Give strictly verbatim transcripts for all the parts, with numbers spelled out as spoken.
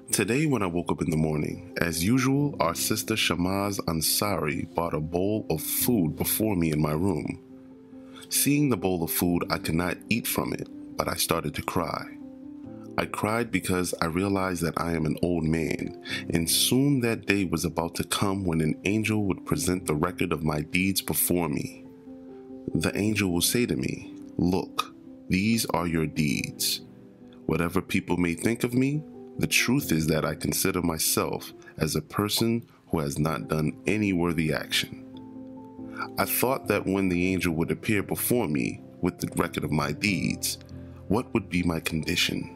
Today, when I woke up in the morning, as usual, our sister Shamaz Ansari brought a bowl of food before me in my room. Seeing the bowl of food, I could not eat from it, but I started to cry. I cried because I realized that I am an old man, and soon that day was about to come when an angel would present the record of my deeds before me. The angel will say to me, "Look, these are your deeds. Whatever people may think of me, the truth is that I consider myself as a person who has not done any worthy action." I thought that when the angel would appear before me with the record of my deeds, what would be my condition?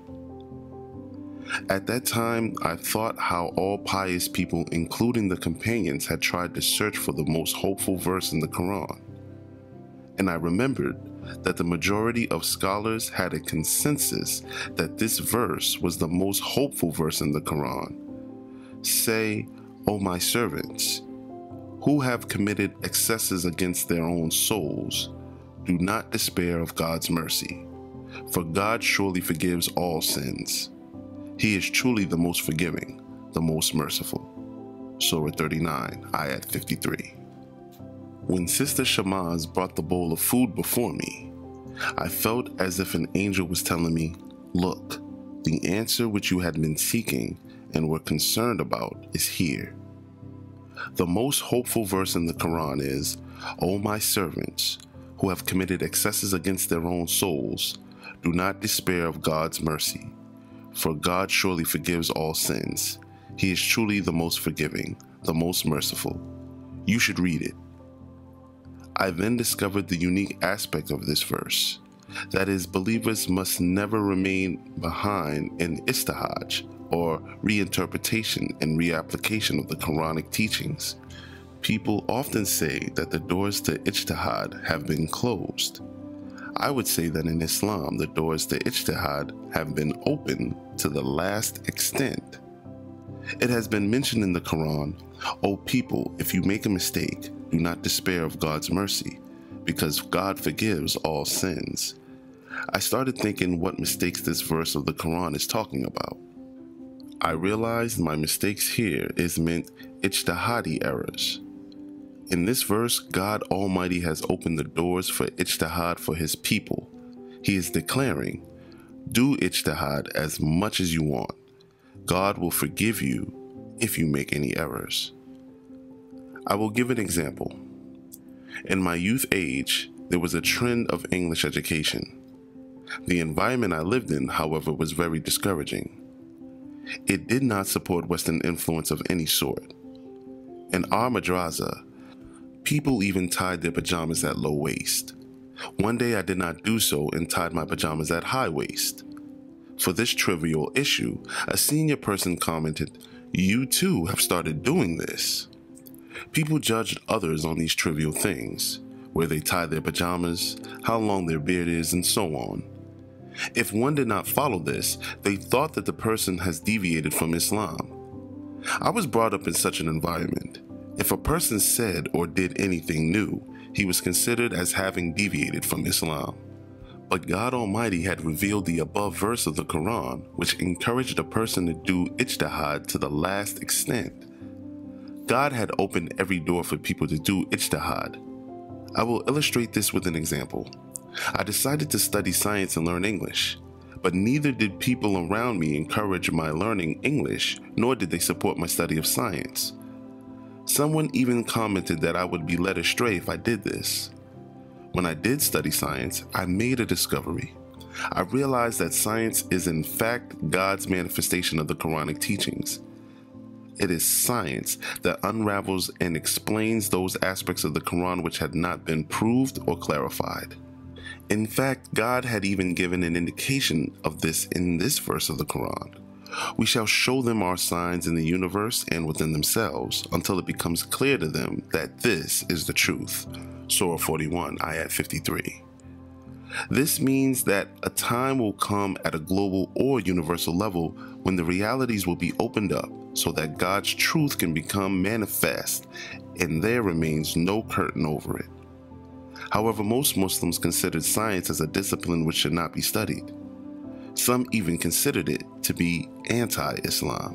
At that time, I thought how all pious people, including the companions, had tried to search for the most hopeful verse in the Quran. And I remembered that the majority of scholars had a consensus that this verse was the most hopeful verse in the Quran. Say, "O my servants, who have committed excesses against their own souls, do not despair of God's mercy, for God surely forgives all sins. He is truly the most forgiving, the most merciful." Surah thirty-nine, Ayat fifty-three. When Sister Shamaz brought the bowl of food before me, I felt as if an angel was telling me, "Look, the answer which you had been seeking and were concerned about is here." The most hopeful verse in the Quran is, "O my servants, who have committed excesses against their own souls, do not despair of God's mercy, for God surely forgives all sins. He is truly the most forgiving, the most merciful." You should read it. I then discovered the unique aspect of this verse. That is, believers must never remain behind in istihaj, or reinterpretation and reapplication of the Quranic teachings. People often say that the doors to ijtihad have been closed. I would say that in Islam, the doors to ijtihad have been open to the last extent. It has been mentioned in the Quran, "O people, if you make a mistake, do not despair of God's mercy, because God forgives all sins." I started thinking what mistakes this verse of the Quran is talking about. I realized my mistakes here is meant ijtihadi errors. In this verse, God Almighty has opened the doors for ijtihad for His people. He is declaring, do ijtihad as much as you want. God will forgive you if you make any errors. I will give an example. In my youth age, there was a trend of English education. The environment I lived in, however, was very discouraging. It did not support Western influence of any sort. In our madrasa, people even tied their pajamas at low waist. One day I did not do so and tied my pajamas at high waist. For this trivial issue, a senior person commented, "You too have started doing this." People judged others on these trivial things, where they tie their pajamas, how long their beard is, and so on. If one did not follow this, they thought that the person has deviated from Islam. I was brought up in such an environment. If a person said or did anything new, he was considered as having deviated from Islam. But God Almighty had revealed the above verse of the Quran, which encouraged a person to do ijtihad to the last extent. God had opened every door for people to do ijtihad. I will illustrate this with an example. I decided to study science and learn English, but neither did people around me encourage my learning English, nor did they support my study of science. Someone even commented that I would be led astray if I did this. When I did study science, I made a discovery. I realized that science is in fact God's manifestation of the Quranic teachings. It is science that unravels and explains those aspects of the Quran which had not been proved or clarified. In fact, God had even given an indication of this in this verse of the Quran. We shall show them our signs in the universe and within themselves until it becomes clear to them that this is the truth. Surah forty-one, Ayat fifty-three. This means that a time will come at a global or universal level when the realities will be opened up so that God's truth can become manifest and there remains no curtain over it. However, most Muslims consider science as a discipline which should not be studied. Some even considered it to be anti-Islam.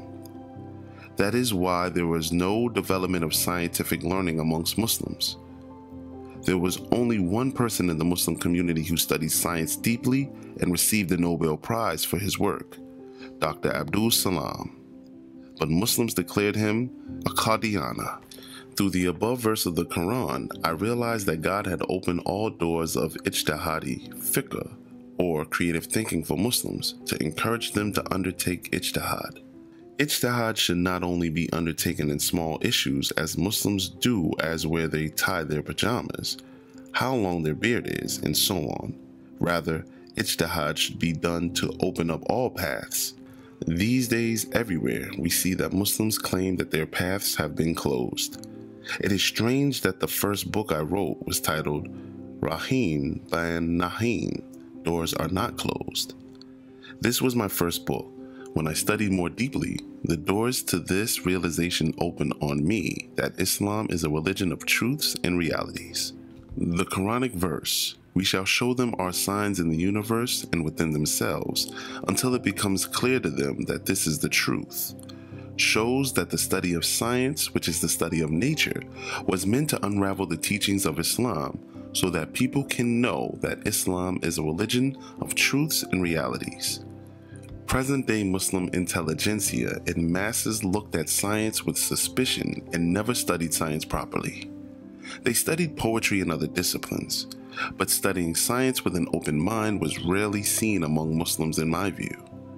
That is why there was no development of scientific learning amongst Muslims. There was only one person in the Muslim community who studied science deeply and received the Nobel Prize for his work, Doctor Abdul Salam. But Muslims declared him a Qadiana. Through the above verse of the Quran, I realized that God had opened all doors of ijtihadi fiqh, or creative thinking, for Muslims to encourage them to undertake ijtihad. Ijtihad should not only be undertaken in small issues as Muslims do, as where they tie their pajamas, how long their beard is, and so on. Rather, ijtihad should be done to open up all paths. These days, everywhere, we see that Muslims claim that their paths have been closed. It is strange that the first book I wrote was titled Raheen Ban Naheen, Doors Are Not Closed. This was my first book. When I studied more deeply, the doors to this realization opened on me that Islam is a religion of truths and realities. The Quranic verse, "We shall show them our signs in the universe and within themselves until it becomes clear to them that this is the truth," shows that the study of science, which is the study of nature, was meant to unravel the teachings of Islam so that people can know that Islam is a religion of truths and realities. Present-day Muslim intelligentsia in masses looked at science with suspicion and never studied science properly. They studied poetry and other disciplines, but studying science with an open mind was rarely seen among Muslims in my view.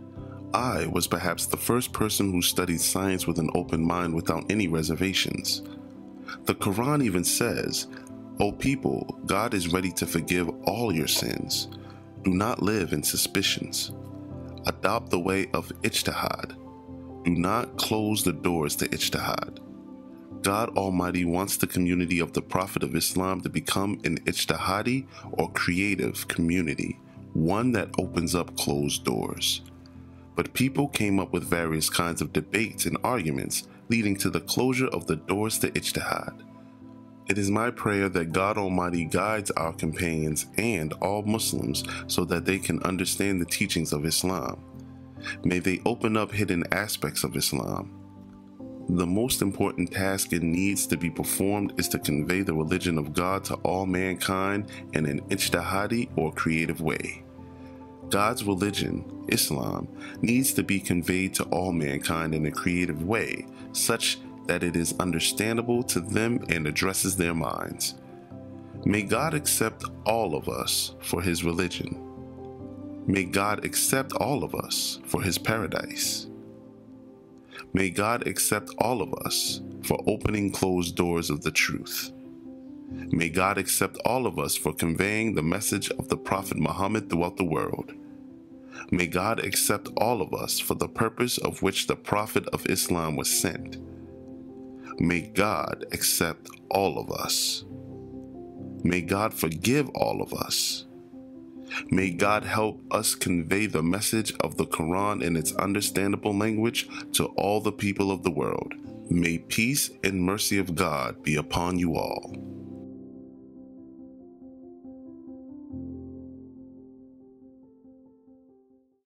I was perhaps the first person who studied science with an open mind without any reservations. The Quran even says, "O people, God is ready to forgive all your sins. Do not live in suspicions. Adopt the way of ijtihad. Do not close the doors to ijtihad." God Almighty wants the community of the Prophet of Islam to become an ijtihadi or creative community, one that opens up closed doors. But people came up with various kinds of debates and arguments leading to the closure of the doors to ijtihad. It is my prayer that God Almighty guides our companions and all Muslims so that they can understand the teachings of Islam. May they open up hidden aspects of Islam. The most important task it needs to be performed is to convey the religion of God to all mankind in an ijtihadi or creative way. God's religion, Islam, needs to be conveyed to all mankind in a creative way, such that it is understandable to them and addresses their minds. May God accept all of us for His religion. May God accept all of us for His paradise. May God accept all of us for opening closed doors of the truth. May God accept all of us for conveying the message of the Prophet Muhammad throughout the world. May God accept all of us for the purpose of which the Prophet of Islam was sent. May God accept all of us. May God forgive all of us. May God help us convey the message of the Quran in its understandable language to all the people of the world. May peace and mercy of God be upon you all.